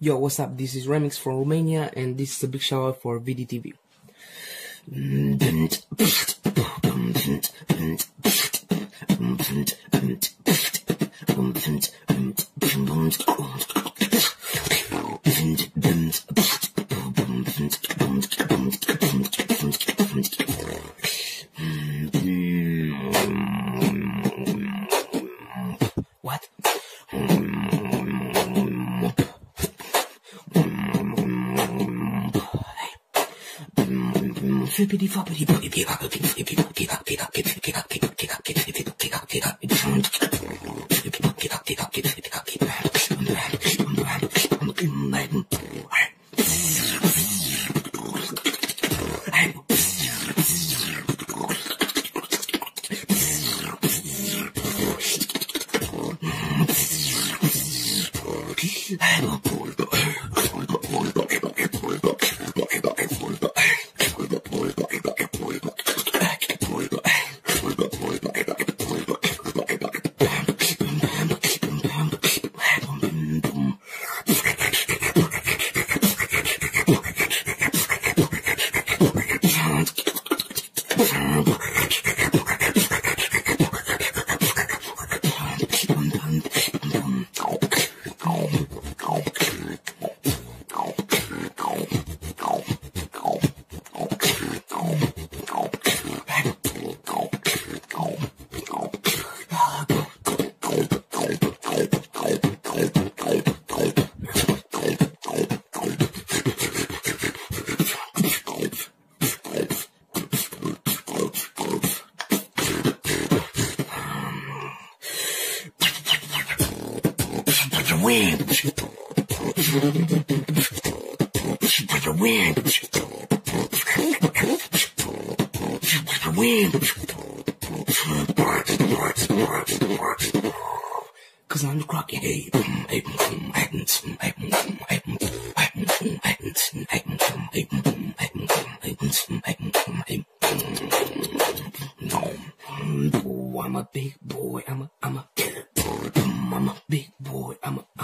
Yo, what's up? This is RemX from Romania, and this is a big shout out for VDTV. What? Flippity floppity Cause I'm the crocky. I'm a big boy. I'm a big boy. I'm a